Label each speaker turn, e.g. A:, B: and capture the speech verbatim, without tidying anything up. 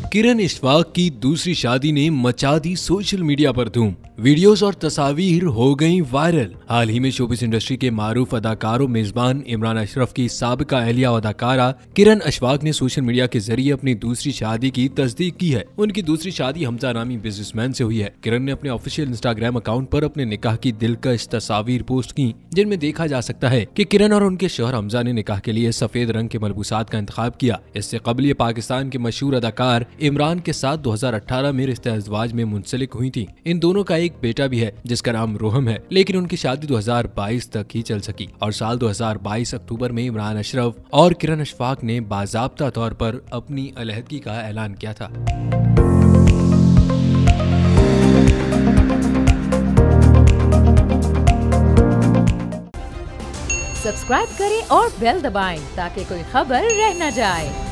A: किरण इशफाक की दूसरी शादी ने मचा दी सोशल मीडिया पर धूम। वीडियोस और तस्वीर हो गईं वायरल। हाल ही में शोबिस इंडस्ट्री के मारूफ अदाकारों मेजबान इमरान अशरफ की साबिका अहलिया अदाकारा किरण इशफाक ने सोशल मीडिया के जरिए अपनी दूसरी शादी की तस्दीक की है। उनकी दूसरी शादी हमजा नामी बिजनेसमैन से हुई है। किरण ने अपने ऑफिशियल इंस्टाग्राम अकाउंट पर अपने निकाह की दिलकश तस्वीर पोस्ट की, जिनमें देखा जा सकता है कि किरण और उनके शौहर हमजा ने निकाह के लिए सफेद रंग के मलबूसात का इंतखाब किया। इससे कबल ये पाकिस्तान के मशहूर अदाकार इमरान के साथ दो हज़ार अठारह में रिश्ते अज़वाज में मुंसलिक हुई थी। इन दोनों का एक बेटा भी है जिसका नाम रोहम है, लेकिन उनकी शादी दो हज़ार बाईस तक ही चल सकी और साल दो हज़ार बाईस अक्टूबर में इमरान अशरफ और किरण इशफाक ने बाज़ाब्ता तौर पर अपनी अलहदगी का ऐलान किया था।
B: सब्सक्राइब करें और बेल दबाएं ताकि कोई खबर रह न जाए।